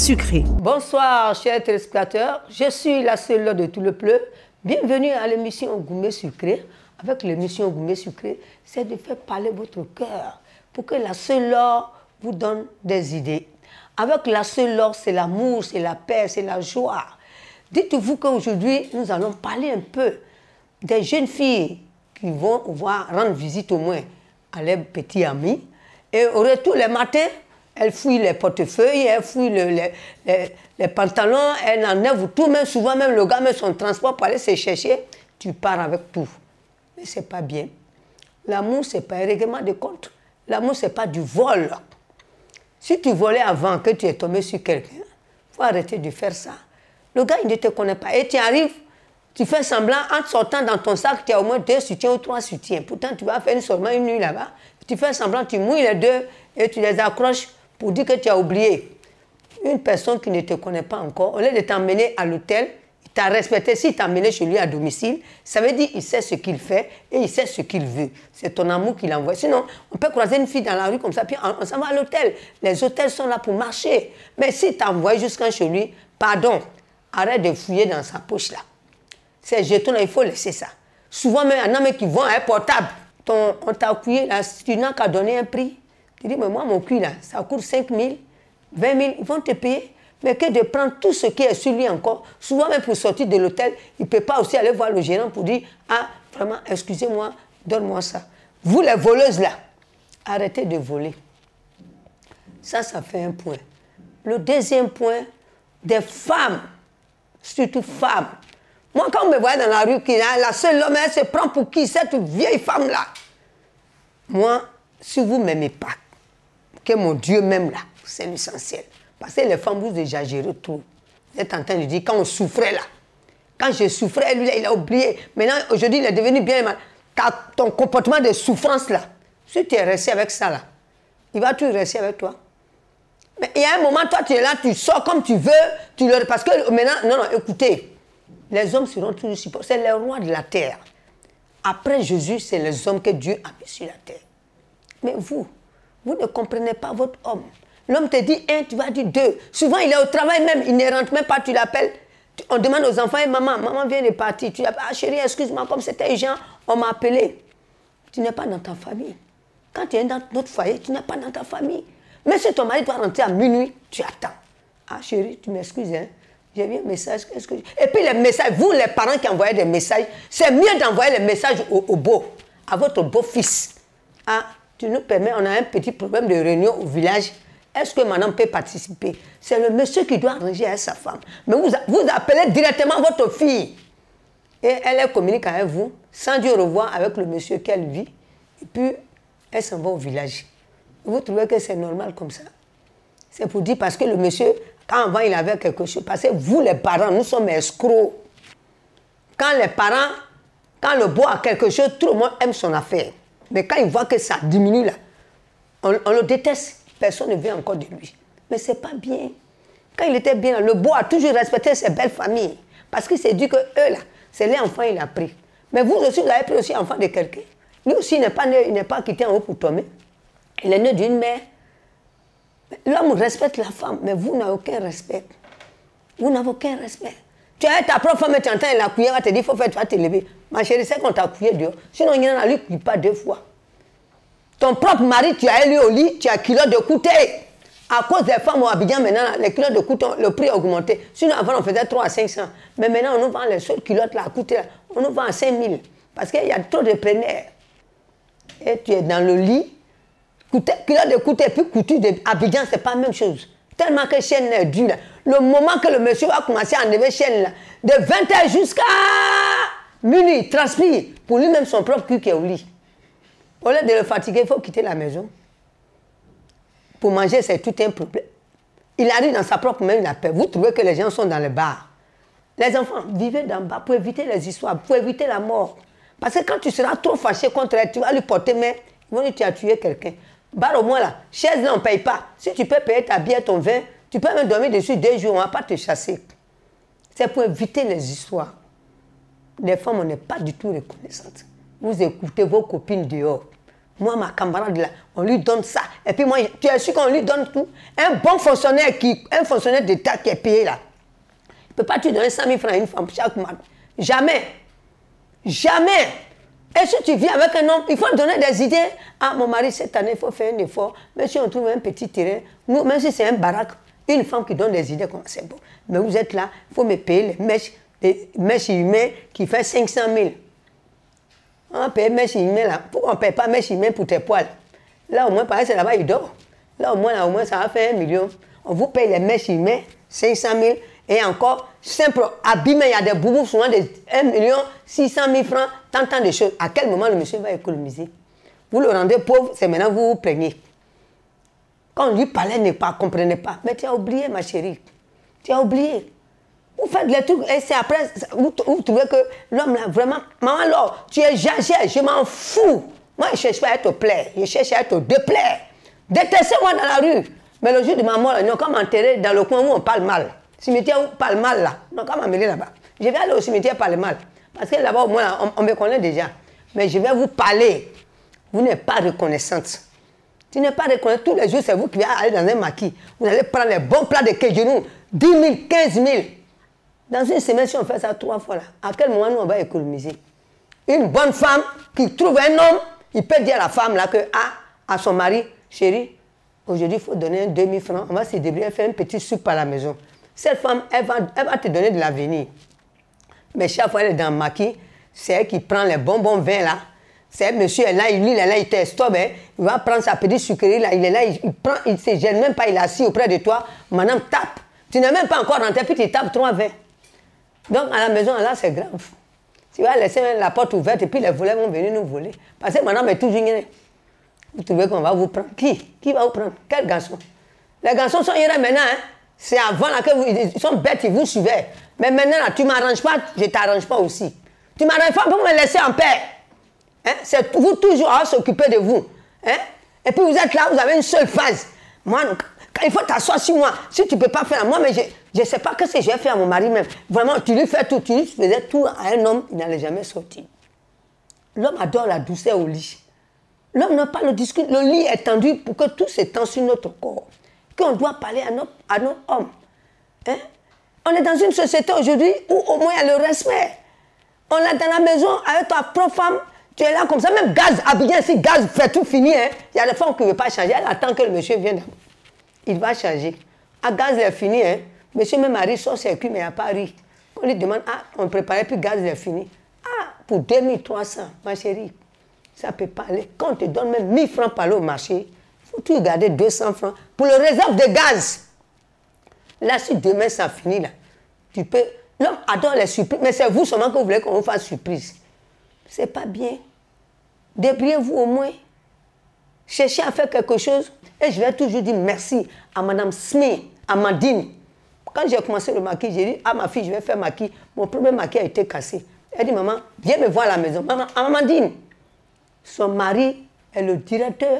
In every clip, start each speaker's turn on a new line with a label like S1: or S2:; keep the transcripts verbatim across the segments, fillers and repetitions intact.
S1: sucré.
S2: Bonsoir chers téléspectateurs, je suis la seule de tout le pleu. Bienvenue à l'émission Gourmet Sucré. Avec l'émission Gourmet Sucré, c'est de faire parler votre cœur pour que la seule or vous donne des idées. Avec la seule or, c'est l'amour, c'est la paix, c'est la joie. Dites-vous qu'aujourd'hui, nous allons parler un peu des jeunes filles qui vont voir rendre visite au moins à leurs petits amis. Et au retour, les matins, elles fouillent les portefeuilles, elles fouillent le, les, les, les pantalons, elles enlèvent tout, même souvent même le gars met son transport pour aller se chercher. Tu pars avec tout. Mais ce n'est pas bien. L'amour, ce n'est pas un règlement de compte. L'amour, ce n'est pas du vol. Si tu volais avant que tu es tombé sur quelqu'un, il faut arrêter de faire ça. Le gars, il ne te connaît pas. Et tu arrives, tu fais semblant, en te sortant dans ton sac, tu as au moins deux soutiens ou trois soutiens. Pourtant, tu vas faire seulement une nuit là-bas. Tu fais semblant, tu mouilles les deux et tu les accroches pour dire que tu as oublié. Une personne qui ne te connaît pas encore, au lieu de t'emmener à l'hôtel, il t'a respecté. S'il t'a emmené chez lui à domicile, ça veut dire qu'il sait ce qu'il fait et il sait ce qu'il veut. C'est ton amour qu'il envoie. Sinon, on peut croiser une fille dans la rue comme ça, puis on, on s'en va à l'hôtel. Les hôtels sont là pour marcher. Mais s'il t'a envoyé jusqu'à chez lui, pardon, arrête de fouiller dans sa poche là. Ces jetons-là, il faut laisser ça. Souvent, même un homme qui vend un portable, ton, on t'a cuit là, tu n'as qu'à donner un prix. Tu dis, mais moi, mon cuit là, ça coûte cinq mille, vingt mille, ils vont te payer. Mais que de prendre tout ce qui est sur lui encore, souvent même pour sortir de l'hôtel, il ne peut pas aussi aller voir le gérant pour dire, ah, vraiment, excusez-moi, donne-moi ça. Vous, les voleuses là, arrêtez de voler. Ça, ça fait un point. Le deuxième point, des femmes, surtout femmes. Moi, quand on me voit dans la rue, la seule homme, elle se prend pour qui, cette vieille femme-là. Moi, si vous ne m'aimez pas, que mon Dieu m'aime là, c'est l'essentiel. Parce que les femmes, vous exagérez trop. Vous êtes en train de dire, quand on souffrait là, quand je souffrais, lui, il a oublié. Maintenant, aujourd'hui, il est devenu bien mal. Ton comportement de souffrance là, si tu es resté avec ça là, il va toujours rester avec toi. Mais il y a un moment, toi, tu es là, tu sors comme tu veux, tu leur... parce que maintenant, non, non, écoutez, les hommes seront toujours supportés. C'est les rois de la terre. Après Jésus, c'est les hommes que Dieu a mis sur la terre. Mais vous, vous ne comprenez pas votre homme. L'homme te dit un, tu vas dire deux. Souvent, il est au travail même, il ne rentre même pas, tu l'appelles. On demande aux enfants, hey, maman, maman vient de partir. Tu l'appelles, ah chérie, excuse-moi, comme c'était urgent, on m'a appelé. Tu n'es pas dans ta famille. Quand tu es dans notre foyer, tu n'es pas dans ta famille. Mais si ton mari doit rentrer à minuit, tu attends. Ah chérie, tu m'excuses, hein. J'ai vu un message. Qu'est-ce que... Et puis les messages, vous les parents qui envoyez des messages, c'est mieux d'envoyer les messages au, au beau, à votre beau-fils. Ah, tu nous permets, on a un petit problème de réunion au village. Est-ce que madame peut participer? C'est le monsieur qui doit arranger avec sa femme. Mais vous, vous appelez directement votre fille. Et elle, elle communique avec vous, sans dire au revoir avec le monsieur qu'elle vit. Et puis, elle s'en va au village. Vous trouvez que c'est normal comme ça? C'est pour dire parce que le monsieur, quand avant il avait quelque chose, parce que vous les parents, nous sommes escrocs. Quand les parents, quand le beau a quelque chose, tout le monde aime son affaire. Mais quand il voit que ça diminue là, on, on le déteste. Personne ne veut encore de lui. Mais ce n'est pas bien. Quand il était bien, le beau a toujours respecté ses belles familles. Parce qu'il s'est dit que eux, là, c'est les enfants qu'il a pris. Mais vous aussi, vous avez pris aussi enfant de quelqu'un. Lui aussi, il n'est pas, pas quitté en haut pour tomber. Il est né d'une mère. L'homme respecte la femme, mais vous n'avez aucun respect. Vous n'avez aucun respect. Tu as ta propre femme et tu entends la cuillère, elle te dit, il faut faire, tu vas te lever. Ma chérie, c'est qu'on t'a couillé dehors. Sinon, il n'y en a lui qui pas deux fois. Ton propre mari, tu as élu au lit, tu as culotte de coûter. À cause des femmes au Abidjan, maintenant, les culottes de coûter, le prix a augmenté. Sinon, avant, on faisait trois à cinq cents. Mais maintenant, on nous vend les seules culottes là, à coûter, on nous vend à cinq mille. Parce qu'il y a trop de preneurs. Et tu es dans le lit, culotte de coûter, puis couture de Abidjan, ce n'est pas la même chose. Tellement que chaîne est dure. Le moment que le monsieur va commencer à enlever chaîne là, de vingt heures jusqu'à minuit, il transpire pour lui-même son propre cul qui est au lit. Au lieu de le fatiguer, il faut quitter la maison. Pour manger, c'est tout un problème. Il arrive dans sa propre maison, il a peur. Vous trouvez que les gens sont dans le bar. Les enfants, vivez d'en bas pour éviter les histoires, pour éviter la mort. Parce que quand tu seras trop fâché contre elle, tu vas lui porter main, ils vont dire tu as tué quelqu'un. Bar au moins là, chaise là, on ne paye pas. Si tu peux payer ta bière, ton vin, tu peux même dormir dessus deux jours, on ne va pas te chasser. C'est pour éviter les histoires. Les femmes, on n'est pas du tout reconnaissantes. Vous écoutez vos copines dehors. Moi, ma camarade là, on lui donne ça. Et puis moi, tu es sûr qu'on lui donne tout. Un bon fonctionnaire, qui, un fonctionnaire d'État qui est payé là, il ne peut pas te donner cent mille francs à une femme chaque mois. Jamais. Jamais. Et si tu viens avec un homme, il faut donner des idées. Ah, mon mari, cette année, il faut faire un effort. Même si on trouve un petit terrain, nous, même si c'est un baraque, une femme qui donne des idées, c'est bon. Mais vous êtes là, il faut me payer les mèches, les mèches humaines qui fait cinq cent mille. On paye mèches humaines là. Pourquoi on ne paye pas mèches humaines pour tes poils? Là, au moins, pareil, c'est là-bas, il dort. Là, au moins, là, au moins, ça va faire un million. On vous paye les mèches humaines, cinq cent mille. Et encore, simple, abîmé, il y a des boubous souvent de un million six cent mille francs, tant, tant de choses. À quel moment le monsieur va économiser? Vous le rendez pauvre, c'est maintenant vous vous plaignez. Quand on lui parlait, il ne comprenait pas. Mais tu as oublié, ma chérie. Tu as oublié. Vous faites les trucs, et c'est après, vous, vous trouvez que l'homme là, vraiment, maman, alors, tu es jagère, je m'en fous. Moi, je ne cherche pas à te plaire, je cherche à te déplaire. Détestez-moi dans la rue. Mais le jour de ma mort, ils n'ont qu'à m'enterrer dans le coin où on parle mal. Cimetière où parle mal là, non, quand m'amener là-bas. Je vais aller au cimetière parler mal. Parce que là-bas, au moins, là, on, on me connaît déjà. Mais je vais vous parler. Vous n'êtes pas reconnaissante. Tu n'es pas reconnaissante. Tous les jours, c'est vous qui allez aller dans un maquis. Vous allez prendre les bons plats de quejonou, dix mille, quinze mille. Dans une semaine, si on fait ça trois fois, là, à quel moment nous, on va économiser? Une bonne femme qui trouve un homme, il peut dire à la femme là que, ah, à son mari, chérie, aujourd'hui, il faut donner deux mille francs. On va se débrouiller, faire un petit soupe à la maison. Cette femme, elle va, elle va te donner de l'avenir. Mais chaque fois, elle est dans le maquis, c'est elle qui prend les bonbons vins là. C'est elle, monsieur, elle est là, il lit, là, il t'estobe, hein. Il va prendre sa petite sucrerie là, il est là, il, il prend, il ne se gêne même pas, il est assis auprès de toi. Madame tape. Tu n'es même pas encore rentré, puis tu tapes trois vins. Donc à la maison, là, c'est grave. Tu vas laisser la porte ouverte et puis les voleurs vont venir nous voler. Parce que madame est toujours ignorée. Vous trouvez qu'on va vous prendre? Qui? Qui va vous prendre? Quel garçon? Les garçons sont ignorés maintenant, hein. C'est avant là que vous, ils sont bêtes, ils vous suivaient. Mais maintenant, là, tu ne m'arranges pas, je ne t'arrange pas aussi. Tu ne m'arranges pas pour me laisser en paix. Hein? C'est vous toujours à s'occuper de vous. Hein? Et puis vous êtes là, vous avez une seule phase. Moi, il faut t'asseoir sur moi. Si tu ne peux pas faire à moi, mais je ne sais pas ce que je vais faire à mon mari même. Vraiment, tu lui fais tout, tu lui faisais tout à un homme, il n'allait jamais sortir. L'homme adore la douceur au lit. L'homme n'a pas le discours. Le lit est tendu pour que tout s'étend sur notre corps. Qu'on doit parler à notre, à notre homme. Hein? On est dans une société aujourd'hui où au moins il y a le respect. On est dans la maison avec ta propre femme, tu es là comme ça, même Gaz, habillé si Gaz fait tout fini, hein? Il y a des femmes qui ne veulent pas changer, elle attend que le monsieur vienne. Il va changer. À Gaz, il est fini, hein? Monsieur même mari sort ses culs, mais il n'y a pas ri. On lui demande, ah, on préparait, puis Gaz, il est fini. Ah, pour deux mille trois cents, ma chérie, ça ne peut pas aller. Quand on te donne même mille francs par aller au marché, faut-tu garder deux cents francs pour le réserve de gaz. Là, si demain ça finit, là, tu peux... L'homme adore les surprises, mais c'est vous seulement que vous voulez qu'on vous fasse surprise. C'est pas bien. Débrouillez-vous au moins. Cherchez à faire quelque chose. Et je vais toujours dire merci à Madame Smith, à Amandine. Quand j'ai commencé le maquis, j'ai dit à ma fille, je vais faire maquis. Mon premier maquis a été cassé. Elle dit, maman, viens me voir à la maison. Maman, Amandine, son mari est le directeur.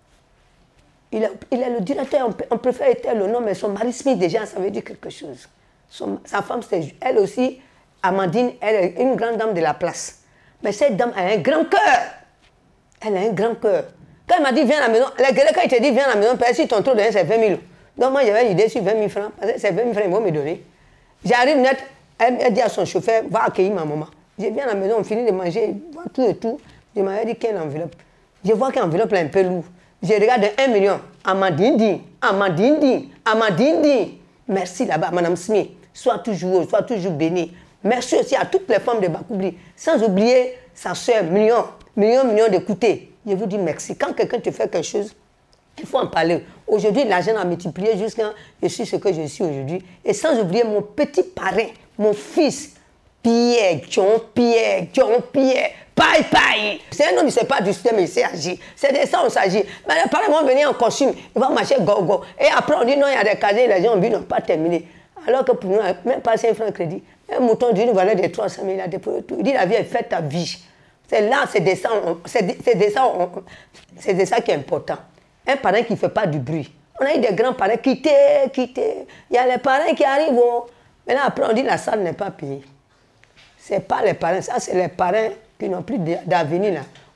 S2: Il est, il est le directeur, on, on préfère être le nom, mais son mari Smith, déjà, ça veut dire quelque chose. Son, sa femme, c'est elle aussi, Amandine, elle est une grande dame de la place. Mais cette dame a un grand cœur. Elle a un grand cœur. Quand elle m'a dit, viens à la maison, la gueule, quand il te dit, viens à la maison, si ton trop de c'est vingt mille. Donc moi, j'avais l'idée sur vingt mille francs, parce que c'est vingt mille francs, ils vont me donner. J'arrive net, elle, elle dit à son chauffeur, va accueillir ma maman. Je viens à la maison, on finit de manger, voit tout et tout. Je m'avais dit, quelle enveloppe? Je vois qu'une enveloppe est un peu lourde. Je regarde un million. Amandine dit, Amandine dit, Amandine dit. Merci là-bas, Madame Smith. Sois toujours, sois toujours bénie. Merci aussi à toutes les femmes de Bakoubli. Sans oublier sa soeur, million, million, million d'écouter. Je vous dis merci. Quand quelqu'un te fait quelque chose, il faut en parler. Aujourd'hui, l'argent a multiplié jusqu'à je suis ce que je suis aujourd'hui. Et sans oublier mon petit parrain, mon fils, Pierre, John Pierre, John Pierre. Paille, paille. C'est un homme, il ne sait pas du système, il sait agir. C'est de ça on s'agit. Mais les parents vont venir en costume, ils vont marcher go-go. Et après, on dit non, il y a des casiers, les gens n'ont pas terminé. Alors que pour nous, même pas cinq francs de crédit, un mouton d'une valeur de trois cent mille, il a déposé tout. Il dit la vie est faite ta vie. C'est là, c'est de ça, c'est de ça, c'est de ça qui est important. Un parrain qui ne fait pas du bruit. On a eu des grands parrains, quittez, quittez. Il y a les parrains qui arrivent. Oh. Maintenant, après, on dit la salle n'est pas payée. Ce n'est pas les parrains, ça, c'est les parrains qui n'ont plus d'avenir là.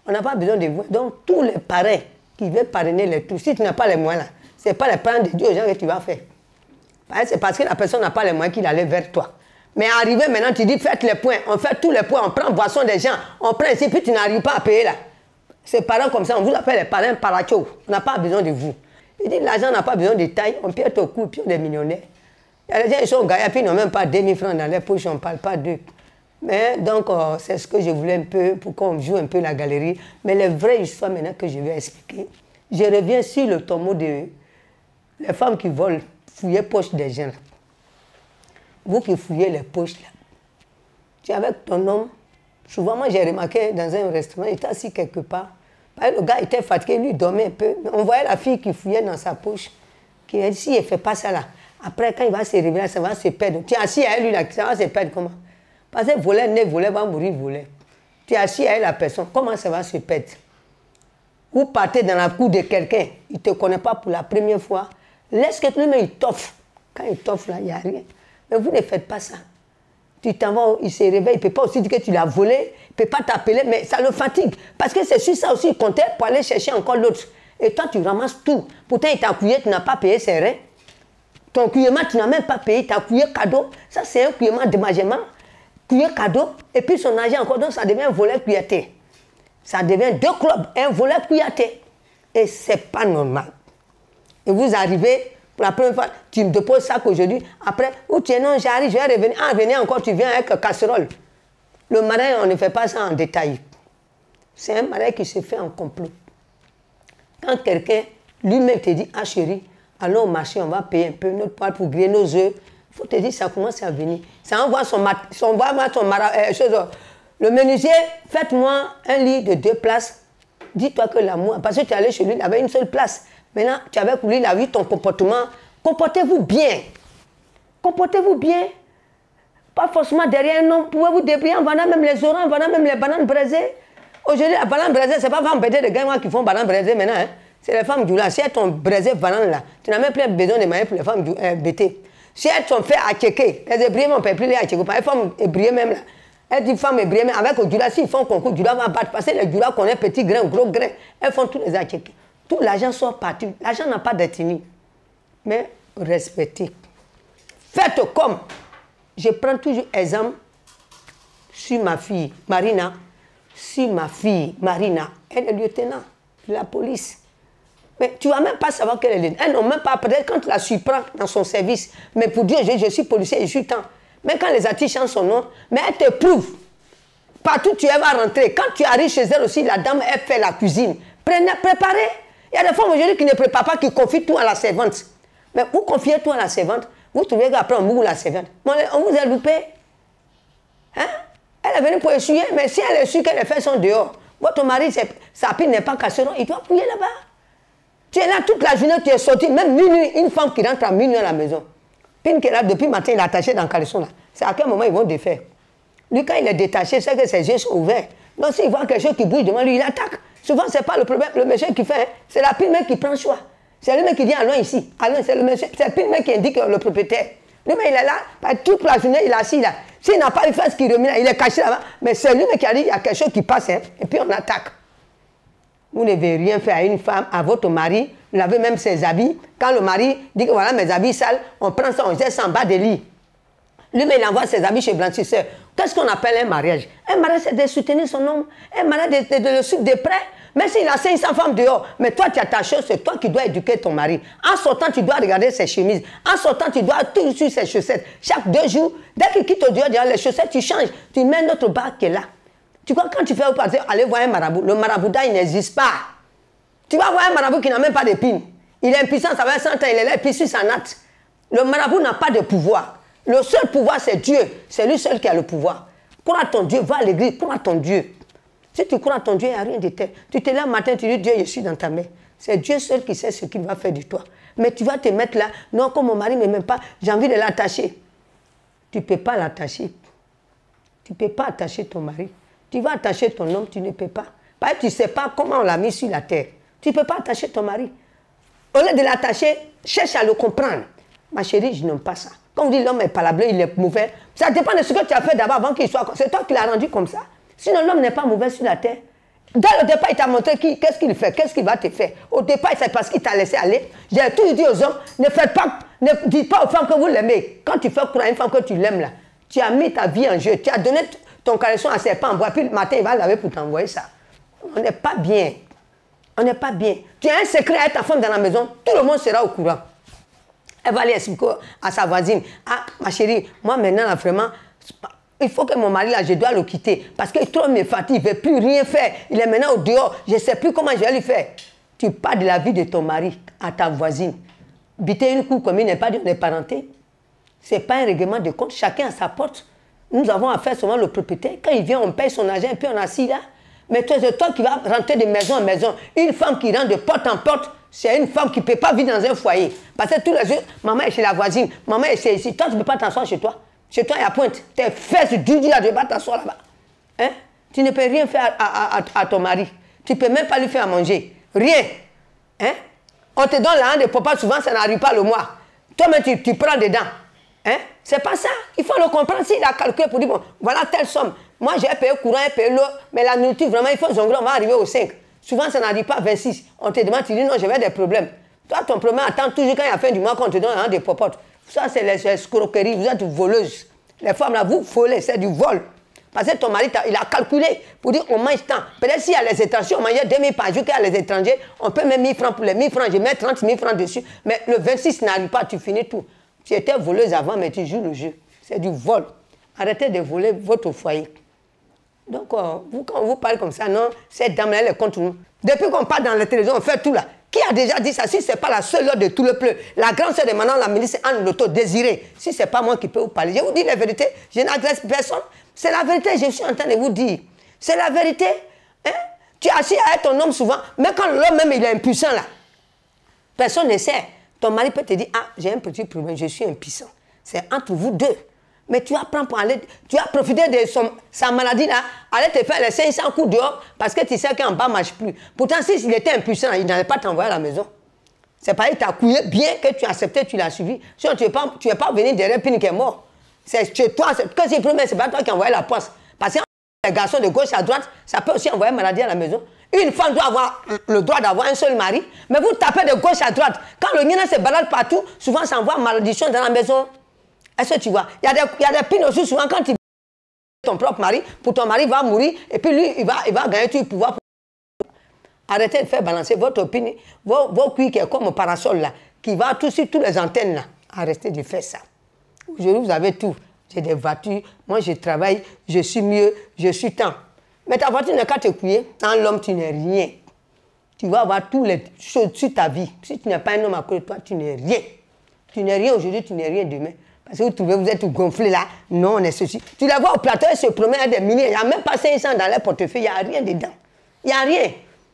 S2: On n'a pas besoin de vous. Donc, tous les parrains qui veulent parrainer les trucs, si tu n'as pas les moyens là, ce n'est pas les parrains de Dieu aux gens que tu vas faire. C'est parce que la personne n'a pas les moyens qu'il allait vers toi. Mais arrivé maintenant, tu dis faites les points, on fait tous les points, on prend boisson des gens, on prend ici, puis tu n'arrives pas à payer là. Ces parents comme ça, on vous appelle les parrains paracho. On n'a pas besoin de vous. Il dit l'argent n'a pas besoin de taille, on pète au cou, puis on est millionnaires. Il y a des gens qui sont gaillés, puis ils n'ont même pas deux mille francs dans les poches, on ne parle pas d'eux. Mais donc, euh, c'est ce que je voulais un peu, pour qu'on joue un peu la galerie. Mais les vraies histoires maintenant que je vais expliquer, je reviens sur le tombeau de les femmes qui volent, fouiller les poches des gens. Là. Vous qui fouillez les poches, là, tu es avec ton homme. Souvent, moi, j'ai remarqué dans un restaurant, il était assis quelque part. Le gars était fatigué, lui dormait un peu. On voyait la fille qui fouillait dans sa poche, qui a dit, si elle ne fait pas ça là, après, quand il va se réveiller, ça va se perdre. Tu es assis à elle, lui, là, ça va se perdre comment? Parce que voler, né, voler, va mourir, voler. Tu es assis à elle, la personne, comment ça va se perdre? Vous partez dans la cour de quelqu'un, il ne te connaît pas pour la première fois, laisse que lui-même, il t'offre. Quand il t'offre, là, il n'y a rien. Mais vous ne faites pas ça. Tu t'en vas, il se réveille, il ne peut pas aussi dire que tu l'as volé, il ne peut pas t'appeler, mais ça le fatigue. Parce que c'est sur ça aussi qu'il comptait pour aller chercher encore l'autre. Et toi, tu ramasses tout. Pourtant, il t'a couillé, tu n'as pas payé ses reins. Ton couillement, tu n'as même pas payé, tu as couillé cadeau. Ça, c'est un couillement déménagement. Couillé cadeau, et puis son argent encore, donc ça devient un volet couillaté. Ça devient deux clubs, un volet couillaté. Et ce n'est pas normal. Et vous arrivez, pour la première fois, tu me déposes ça qu'aujourd'hui, après, où tu es, non, j'arrive, je vais revenir. Ah, revenir encore, tu viens avec casserole. Le mariage, on ne fait pas ça en détail. C'est un mariage qui se fait en complot. Quand quelqu'un, lui-même te dit, ah chérie, allons au marché, on va payer un peu notre poil pour griller nos œufs. Il faut te dire, ça commence à venir. Ça envoie son, mat, son, son mara, euh, chose, le menuisier, faites-moi un lit de deux places. Dis-toi que l'amour, parce que tu es allé chez lui, il avait une seule place. Maintenant, tu avais pour lui, il a vu ton comportement. Comportez-vous bien. Comportez-vous bien. Pas forcément derrière un homme. Pouvez-vous débrouiller en vendant même les oranges, en vendant même les bananes braisées. Aujourd'hui, la banane braisée, ce n'est pas femmes bêtées de gars qui font banane braisée maintenant. Hein. C'est les femmes du là. Si elles t'ont braisé banane là, tu n'as même plus besoin de mailler pour les femmes euh, bêtées. Si elles t'ont fait achecker, les ébriers, on ne peut plus les achecker. Les femmes ébriées même là. Elles disent femmes ébriées, mais avec le Dura, s'ils font concours, Dura va battre. Parce que les Dura connaissent petit grain, gros grain. Elles font tous les achecker. Tout l'argent sort partout. L'argent n'a pas d'ethnie. Mais respectez. Faites comme. Je prends toujours exemple sur ma fille, Marina. Sur ma fille, Marina. Elle est lieutenant de la police. Mais tu ne vas même pas savoir qu'elle est lieutenant. Elle n'a même pas, peut-être quand tu la surprends dans son service. Mais pour Dieu, je, je suis policier, je suis tant. Mais quand les artistes chantent son nom, mais elle te prouve. Partout tu vas rentrer. Quand tu arrives chez elle aussi, la dame, elle fait la cuisine. Prenez, préparez. Il y a des femmes aujourd'hui qui ne préparent pas, qui confient tout à la servante. Mais vous confiez tout à la servante, vous trouvez qu'après on moue la servante. On vous a loupé. Hein? Elle est venue pour essuyer, mais si elle essuie que les fesses sont dehors, votre mari, sa pile n'est pas cassée, il doit fouiller là-bas. Tu es là toute la journée, tu es sorti, même minuit, une femme qui rentre à minuit à la maison. Pine qui est là depuis le matin, il est attaché dans le caleçon là. C'est à quel moment ils vont défaire. Lui, quand il est détaché, c'est que ses yeux sont ouverts. Donc s'il voit quelque chose qui bouge devant lui, il attaque. Souvent, ce n'est pas le problème, le monsieur qui fait, hein. C'est la pile qui prend le choix. C'est lui-même qui dit allons ici, allons, c'est le monsieur, c'est le pile qui indique le propriétaire. Lui-même, il est là, toute la journée, il est assis là. S'il n'a pas eu face qui remet là, il est caché là-bas, mais c'est lui-même qui a dit il y a quelque chose qui passe, hein, et puis on attaque. Vous ne devez rien faire à une femme, à votre mari, vous lavez même ses habits. Quand le mari dit que voilà mes habits sales, on prend ça, on jette ça en bas des lits. Lui-même, il envoie ses habits chez blanchisseur. Qu'est-ce qu'on appelle un mariage? Un mariage, c'est de soutenir son homme. Un mariage, c'est de, de le suivre de près. Même s'il a cinq cents femmes dehors, mais toi, tu as ta chose, c'est toi qui dois éduquer ton mari. En sortant, tu dois regarder ses chemises. En sortant, tu dois tout sur ses chaussettes. Chaque deux jours, dès qu'il quitte au dehors, les chaussettes, tu changes. Tu mets notre bague qui est là. Tu vois, quand tu fais au parti, aller voir un marabout, le maraboutat, il n'existe pas. Tu vas voir un marabout qui n'a même pas d'épines. Il est impuissant, ça va cent ans, il est là, et puis sur sa natte. Le marabout n'a pas de pouvoir. Le seul pouvoir, c'est Dieu. C'est lui seul qui a le pouvoir. Crois à ton Dieu, va à l'église, crois à ton Dieu. Si tu crois à ton Dieu, il n'y a rien de tel. Tu te lèves le matin, tu dis, Dieu, je suis dans ta main. C'est Dieu seul qui sait ce qu'il va faire de toi. Mais tu vas te mettre là, non, comme mon mari ne m'aime pas, j'ai envie de l'attacher. Tu ne peux pas l'attacher. Tu ne peux pas attacher ton mari. Tu vas attacher ton homme, tu ne peux pas. Parce que tu ne sais pas comment on l'a mis sur la terre. Tu ne peux pas attacher ton mari. Au lieu de l'attacher, cherche à le comprendre. Ma chérie, je n'aime pas ça. Quand on dit l'homme est palablé, il est mauvais, ça dépend de ce que tu as fait d'abord avant qu'il soit comme ça. C'est toi qui l'as rendu comme ça. Sinon, l'homme n'est pas mauvais sur la terre. Dès le départ, il t'a montré qu'est-ce qu'il fait, qu'est-ce qu'il va te faire. Au départ, c'est parce qu'il t'a laissé aller. J'ai toujours dit aux hommes, ne faites pas, ne dites pas aux femmes que vous l'aimez. Quand tu fais croire à une femme que tu l'aimes là, tu as mis ta vie en jeu, tu as donné ton caleçon à serpent en bois, puis le matin, il va laver pour t'envoyer ça. On n'est pas bien. On n'est pas bien. Tu as un secret à ta femme dans la maison, tout le monde sera au courant. Elle va aller expliquer à sa voisine, ah, ma chérie, moi maintenant, là, vraiment, il faut que mon mari, là, je dois le quitter. Parce qu'il trop me fatigue, il ne veut plus rien faire. Il est maintenant au dehors, je ne sais plus comment je vais lui faire. Tu parles de la vie de ton mari à ta voisine. Biter une cour comme il n'est pas de parenté. Ce n'est pas un règlement de compte, chacun a sa porte. Nous avons affaire souvent le propriétaire. Quand il vient, on paye son argent et puis on assis là. Mais c'est toi qui vas rentrer de maison en maison. Une femme qui rentre de porte en porte, c'est une femme qui ne peut pas vivre dans un foyer. Parce que tous les jours, maman est chez la voisine, maman est chez ici. Toi, tu ne peux pas t'asseoir chez toi. Chez toi, il y a pointe. Tes fesses du dia, tu ne peux pas t'asseoir là-bas. Hein? Tu ne peux rien faire à, à, à, à ton mari. Tu ne peux même pas lui faire à manger. Rien. Hein? On te donne la hand de papa, souvent ça n'arrive pas le mois. Toi-même, tu, tu prends dedans. Hein? C'est pas ça. Il faut le comprendre. S'il a calculé pour dire, bon, voilà telle somme. Moi, j'ai payé courant, j'ai payé l'eau, mais la nourriture, vraiment, il faut jongler, on va arriver au cinq. Souvent, ça n'arrive pas à vingt-six. On te demande, tu dis, non, j'avais des problèmes. Toi, ton problème, attends toujours quand il y a la fin du mois qu'on te donne un des popotes. Ça, c'est les escroqueries. Vous êtes voleuses. Les femmes, là, vous volez, c'est du vol. Parce que ton mari, il a calculé pour dire, on mange tant. Peut-être s'il y a les étrangers, on mangeait deux mille par jour, qu'il y a les étrangers, on peut mettre mille francs pour les mille francs, je mets trente mille francs dessus. Mais le vingt-six n'arrive pas, tu finis tout. Tu étais voleuse avant, mais tu joues le jeu. C'est du vol. Arrêtez de voler votre foyer. Donc, euh, vous, quand vous parlez comme ça, non, cette dame-là, elle est contre nous. Depuis qu'on parle dans la télévision, on fait tout là. Qui a déjà dit ça? Si ce n'est pas la seule de tout le peuple, la grande sœur de maintenant, la ministre Anne Loto, Désirée, si ce n'est pas moi qui peux vous parler, je vous dis la vérité, je n'agresse personne. C'est la vérité, je suis en train de vous dire. C'est la vérité. Hein? Tu es assis avec ton homme souvent, mais quand l'homme même il est impuissant là, personne ne sait. Ton mari peut te dire, ah, j'ai un petit problème, je suis impuissant. C'est entre vous deux. Mais tu apprends pour aller, tu as profité de son, sa maladie là, aller te faire les cinq cents coups dehors parce que tu sais qu'en bas ne marche plus. Pourtant, s'il était impuissant, il n'allait pas t'envoyer à la maison. C'est pas il t'a couillé bien que tu as accepté, tu l'as suivi. Sinon, tu n'es pas, tu es pas venu derrière Pine qui est mort. C'est chez toi, que c'est le premier, c'est pas toi qui as envoyé la poisse. Parce que les garçons de gauche à droite, ça peut aussi envoyer maladie à la maison. Une femme doit avoir le droit d'avoir un seul mari, mais vous tapez de gauche à droite. Quand le mien se balade partout, souvent ça envoie malédiction dans la maison. Est-ce que tu vois? Il y a des, il y a des pines aussi, souvent quand tu ton propre mari, pour ton mari va mourir, et puis lui, il va, il va gagner tout le pouvoir. Arrêtez de faire balancer votre pine, vos, vos cuits qui est comme un parasol là, qui va tout sur toutes les antennes là. Arrêtez de faire ça. Aujourd'hui, vous avez tout. J'ai des voitures, moi je travaille, je suis mieux, je suis tant. Mais ta voiture n'est qu'à te couiller. Dans l'homme, tu n'es rien. Tu vas avoir toutes les choses sur ta vie. Si tu n'es pas un homme à côté de toi, tu n'es rien. Tu n'es rien aujourd'hui, tu n'es rien demain. Parce que vous trouvez, vous êtes gonflé là. Non, on est ceci. Tu les vois au plateau, ils se promènent à des milliers. Il n'y a même pas cinq cents dans leur portefeuille, il n'y a rien dedans. Il n'y a rien.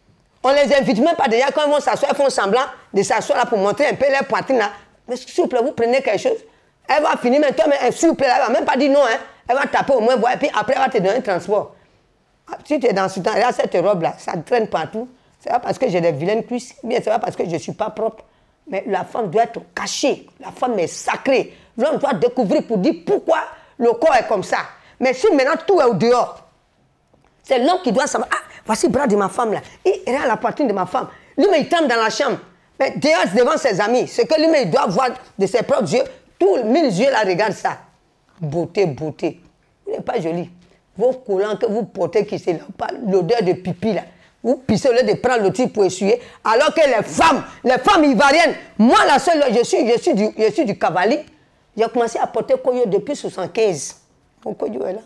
S2: On les invite même pas déjà quand ils vont s'asseoir, ils font semblant de s'asseoir là pour montrer un peu leur poitrine là. Mais s'il vous plaît, vous prenez quelque chose. Elle va finir, mais toi, mais s'il vous plaît, elle ne va même pas dire non. Hein. Elle va taper au moins, et puis après, elle va te donner un transport. Si tu es dans ce temps, là, cette robe-là, ça traîne partout. C'est pas parce que j'ai des vilaines cuisses, bien c'est pas parce que je ne suis pas propre. Mais la femme doit être cachée. La femme est sacrée. L'homme doit découvrir pour dire pourquoi le corps est comme ça. Mais si maintenant tout est au dehors, c'est l'homme qui doit savoir. Ah, voici le bras de ma femme là. Il est à la poitrine de ma femme. Lui-même, il tombe dans la chambre. Mais dehors, devant ses amis, ce que lui-même, il doit voir de ses propres yeux. Tous les mille yeux là regardent ça. Beauté, beauté. Vous n'êtes pas joli. Vos collants que vous portez, qui c'est l'odeur de pipi là. Vous pissez au lieu de prendre le type pour essuyer. Alors que les femmes, les femmes ivoiriennes, moi la seule, je suis, je suis du, je suis du cavalier. J'ai commencé à porter koyo depuis soixante-quinze. Mon koyo est là.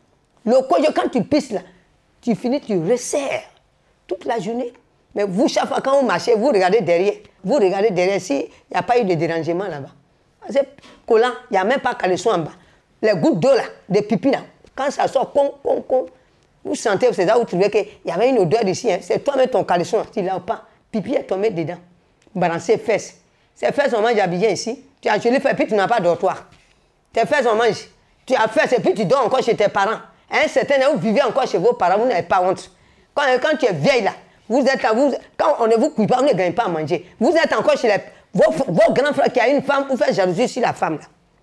S2: Le koyo, quand tu pisses là, tu finis, tu resserres toute la journée. Mais vous, chaque fois quand vous marchez, vous regardez derrière. Vous regardez derrière s'il n'y a pas eu de dérangement là-bas. C'est collant, il n'y a même pas caleçon en bas. Les gouttes d'eau là, des pipis là, quand ça sort, con, con, con, vous sentez, c'est là où vous trouvez qu'il y avait une odeur ici. Hein. C'est toi-même ton caleçon, tu l'as pas. Pipi est tombé dedans. Balancer fesses. Ces fesses, on mange habillé ici. Tu as gelé fait, puis tu n'as pas de dortoir. Tes fesses, on mange. Tu as fait, et puis tu dors encore chez tes parents. À un certain moment, vous vivez encore chez vos parents, vous n'avez pas honte. Quand, quand tu es vieille là, vous êtes là, vous, quand on ne vous couille pas, vous ne gagnez pas à manger. Vous êtes encore chez les, vos, vos grands frères qui a une femme, vous faites jalousie sur la femme là.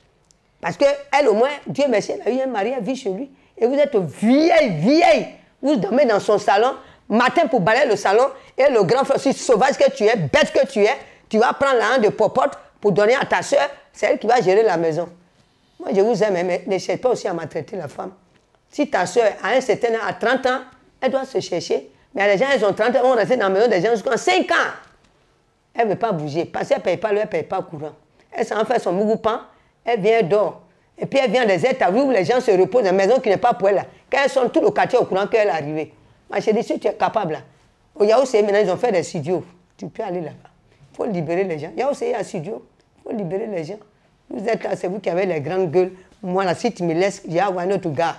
S2: Parce qu'elle, au moins, Dieu merci, elle a eu un mari, elle vit chez lui. Et vous êtes vieille, vieille. Vous dormez dans son salon, matin pour balayer le salon, et le grand frère aussi sauvage que tu es, bête que tu es, tu vas prendre la hand de popote pour donner à ta soeur, c'est elle qui va gérer la maison. Moi, je vous aime, mais ne cherche pas aussi à maltraiter la femme. Si ta soeur a un certain âge, à trente ans, elle doit se chercher. Mais les gens, ils ont trente ans, vont rester dans la maison des gens jusqu'à cinq ans. Elle ne veut pas bouger, parce qu'elle ne paye pas l'eau, elle ne paye pas le courant. Elle s'en fait son mougoupan, elle vient d'or. Et puis elle vient des états où les gens se reposent dans une maison qui n'est pas pour elle. Quand elles sont tout le quartier au courant qu'elle est arrivée. Moi, je dis, si tu es capable, là. Au Yaousé, maintenant, ils ont fait des studios. Tu peux aller là-bas. Il faut libérer les gens. Yaousé, il y a un studio. Il faut libérer les gens. Vous êtes là, c'est vous qui avez les grandes gueules. Moi, là, si tu me laisses, il y a un autre gars.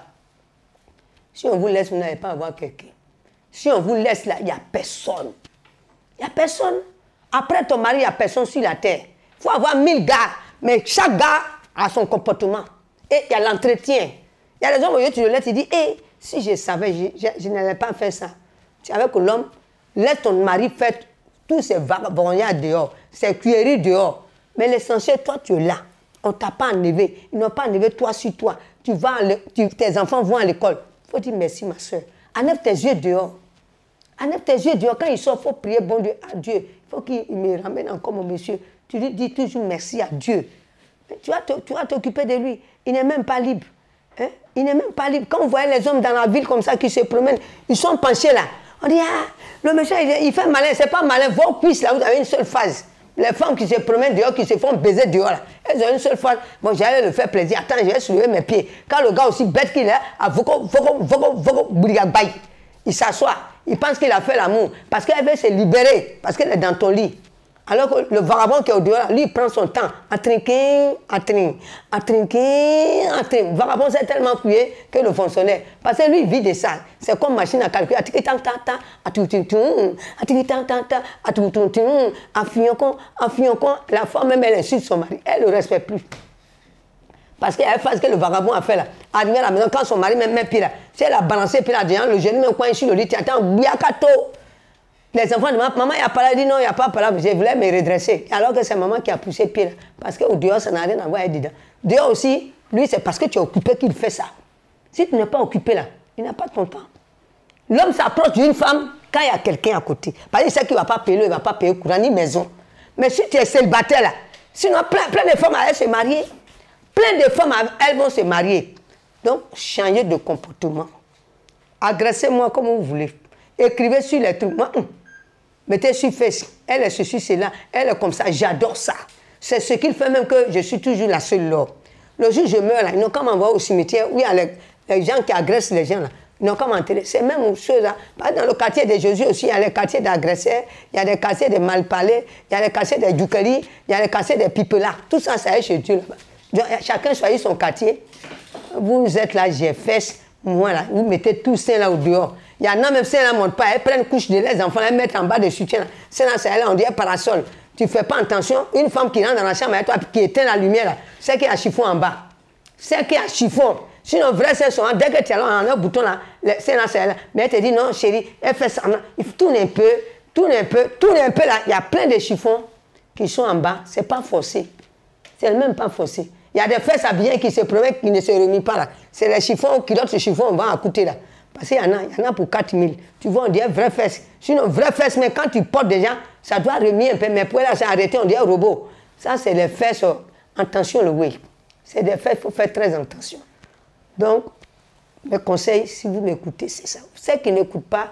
S2: Si on vous laisse, vous n'allez pas avoir quelqu'un. Si on vous laisse là, il n'y a personne. Il n'y a personne. Après ton mari, il n'y a personne sur la terre. Il faut avoir mille gars. Mais chaque gars a son comportement. Et il y a l'entretien. Il y a des hommes, où tu le laisses, tu dis, hé, si je savais, je, je, je n'allais pas faire ça. Tu savais que l'homme laisse ton mari faire tous ces vagabonds dehors, ces cuilleries dehors. Mais l'essentiel, toi, tu es là. On ne t'a pas enlevé. Ils n'ont pas enlevé toi sur toi. Tu vas, tu, tes enfants vont à l'école. Il faut dire merci, ma soeur. Enlève tes yeux dehors. Enlève tes yeux dehors. Quand il sort, il faut prier bon Dieu à Dieu. Il faut qu'il me ramène encore mon monsieur. Tu lui dis toujours merci à Dieu. Tu vas t'occuper de lui. Il n'est même pas libre. Hein? Il n'est même pas libre. Quand on voit les hommes dans la ville comme ça qui se promènent, ils sont penchés là. On dit, ah, le monsieur, il, il fait malin. C'est pas malin. Vos cuisses là, vous avez une seule phase. Les femmes qui se promènent dehors, qui se font baiser dehors là, elles ont une seule phase. Bon, j'allais le faire plaisir. Attends, je vais soulever mes pieds. Quand le gars aussi bête qu'il est, à voco, voco, voco, voco, bourigabay, il s'assoit. Il pense qu'il a fait l'amour. Parce qu'elle veut se libérer. Parce qu'elle est dans ton lit. Alors que le vagabond qui est au dehors, lui, il prend son temps à trinquer, à trinquer, à trinquer, à trinquer. Le vagabond s'est tellement fouillé que le fonctionnaire. Parce que lui, il vit de ça. C'est comme machine à calculer. À trinquer, tant, tant, tant, à tout, tout, tout, à trinquer, tant, tant, tant, à tout, tout, tout, à fiancon, à fiancon. La femme, même, elle insulte son mari. Elle ne le respecte plus. Parce qu'elle fait ce que le vagabond a fait là. Arrivé à la maison, quand son mari même met pied là, si elle a balancé pied là, le jeune même coin sur le lit, tu attends, biakato. Les enfants demandent, maman, il n'y a pas là, dit non, il n'y a pas là, je voulais me redresser. Alors que c'est maman qui a poussé le pied là. Parce qu'au dehors, ça n'a rien à voir avec dedans. Dehors aussi, lui, c'est parce que tu es occupé qu'il fait ça. Si tu n'es pas occupé là, il n'a pas ton temps. L'homme s'approche d'une femme quand il y a quelqu'un à côté. Parce qu'il sait qu'il ne va pas payer l'eau, il ne va pas payer le courant, ni maison. Mais si tu es célibataire là, sinon plein, plein de femmes allaient se marier. Plein de femmes, elles vont se marier. Donc, changez de comportement. Agressez-moi comme vous voulez. Écrivez sur les trucs. Moi, hum. Mettez sur Facebook. Elle est ceci, c'est là. Elle est comme ça. J'adore ça. C'est ce qu'il fait même que je suis toujours la seule là. Le jour où je meurs là, ils n'ont qu'à m'envoyer au cimetière où il y a les, les gens qui agressent les gens là. Ils n'ont qu'à m'enterrer. C'est même chose là. Dans le quartier de Jésus aussi, il y a les quartiers d'agresseurs, il y a les quartiers de malparlés, il y a les quartiers de Djoukeli, il y a les quartiers de Pipelas. Tout ça, ça est chez Dieu là-bas. Chacun choisit son quartier. Vous êtes là, j'ai fait, moi là, vous mettez tout ça là au dehors. Il y en a même si elles ne montent pas, elles prennent couche de les enfants, elles mettent en bas de soutien. C'est là, c'est là, on dirait parasol. Tu ne fais pas attention. Une femme qui rentre dans la chambre avec toi, qui éteint la lumière là, c'est qu'il y a chiffon en bas. C'est qu'il y a chiffon. Sinon, vrai, c'est son. Dès que tu as un bouton là, c'est là, c'est là. Mais elle te dit non, chérie, elle fait ça. Il tourne un peu, tourne un peu, tourne un peu là. Il y a plein de chiffons qui sont en bas. Ce n'est pas forcé. C'est même pas forcé. Il y a des fesses habillées qui se promettent, qui ne se remettent pas là. C'est les chiffons qui donnent ce chiffon, on va écouter là. Parce qu'il y en a, il y en a pour quatre mille. Tu vois, on dirait vraies fesses. Sinon, vraies fesses, mais quand tu portes déjà, ça doit remuer un peu. Mais pour là, c'est arrêté, on dirait robot. Ça, c'est les fesses. Oh, attention, le oui. C'est des fesses, il faut faire très attention. Donc, mes conseils, si vous m'écoutez, c'est ça. Ceux qui n'écoutent pas,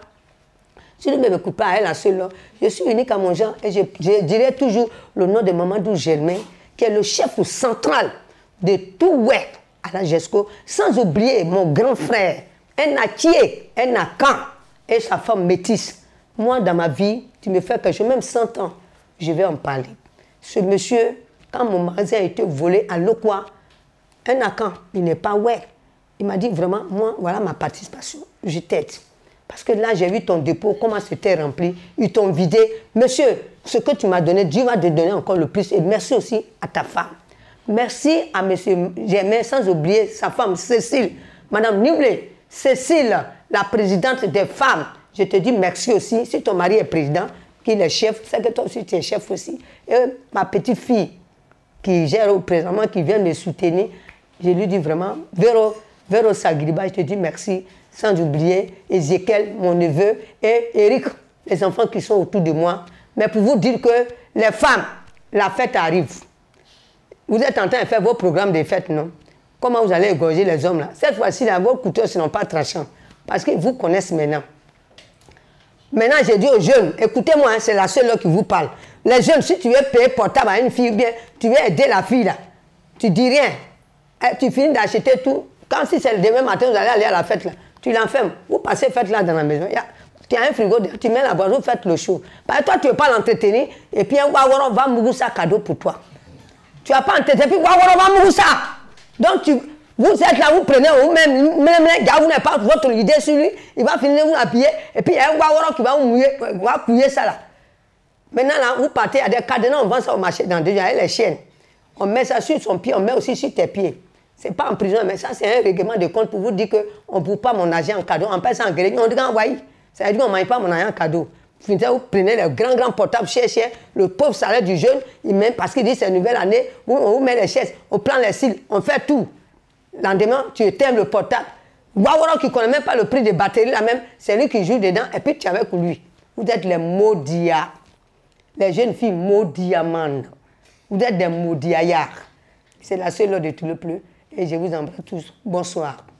S2: si vous ne m'écoutez pas, elle a seule. Je suis unique à mon genre et je, je dirai toujours le nom de Mamadou Germain, qui est le chef central de tout ouais à la GESCO, sans oublier mon grand frère, un Atié, un Akan et sa femme métisse. Moi, dans ma vie, tu me fais que j'ai même cent ans, je vais en parler. Ce monsieur, quand mon magasin a été volé à Lokwa, un Akan, il n'est pas ouais. Il m'a dit vraiment, moi, voilà ma participation, je t'aide. Parce que là, j'ai vu ton dépôt, comment c'était rempli, ils t'ont vidé. Monsieur, ce que tu m'as donné, Dieu va te donner encore le plus. Et merci aussi à ta femme. Merci à monsieur Germain, sans oublier sa femme Cécile, Madame Niblé. Cécile, la présidente des femmes, je te dis merci aussi. Si ton mari est président, qu'il est chef, c'est que toi aussi tu es chef aussi. Et ma petite fille qui gère présentement, qui vient me soutenir, je lui dis vraiment, Véro, Véro Sagiriba, je te dis merci. Sans oublier Ezekiel, mon neveu, et Eric, les enfants qui sont autour de moi. Mais pour vous dire que les femmes, la fête arrive. Vous êtes en train de faire vos programmes de fête, non? Comment vous allez égorger les hommes là? Cette fois-ci, vos couteaux ne sont pas tranchants. Parce qu'ils vous connaissent maintenant. Maintenant, j'ai dit aux jeunes, écoutez-moi, hein, c'est la seule là qui vous parle. Les jeunes, si tu veux payer portable à une fille, bien, tu veux aider la fille là, tu dis rien. Et tu finis d'acheter tout. Quand si c'est le demain matin, vous allez aller à la fête là, tu l'enfermes. Vous passez fête là dans la maison. Il y a, tu as un frigo, tu mets la boisson, vous faites le chaud. Parce que toi, tu ne veux pas l'entretenir, et puis un Waworo va mourir ça cadeau pour toi. Tu n'as pas entretenu, puis Waworo va mourir ça. Donc, tu, vous êtes là, vous prenez, vous même, même les gars, vous n'avez pas votre idée sur lui, il va finir vous appuyer, et puis il y a un Waworo qui va vous mouiller, va couiller ça là. Maintenant, là, vous partez à des cadenas, on vend ça au marché dans déjà les chiennes. On met ça sur son pied, on met aussi sur tes pieds. Ce n'est pas en prison, mais ça, c'est un règlement de compte pour vous dire qu'on ne vous pas mon argent en cadeau. On paie ça en grenier, on dit envoyez. Ça veut dire qu'on ne mange pas mon argent en cadeau. Vous prenez les grands, grands portables cher, cher, le pauvre salaire du jeune, il met, parce qu'il dit c'est une nouvelle année, on vous met les chaises, on prend les cils, on fait tout. Le lendemain, tu éteins le portable. Waworo qui ne connaît même pas le prix des batteries, là même, c'est lui qui joue dedans, et puis tu es avec lui. Vous êtes les maudias. Les jeunes filles maudiamandes. Vous êtes des maudiaillards. C'est la seule heure de tout le plus. Et je vous embrasse tous. Bonsoir.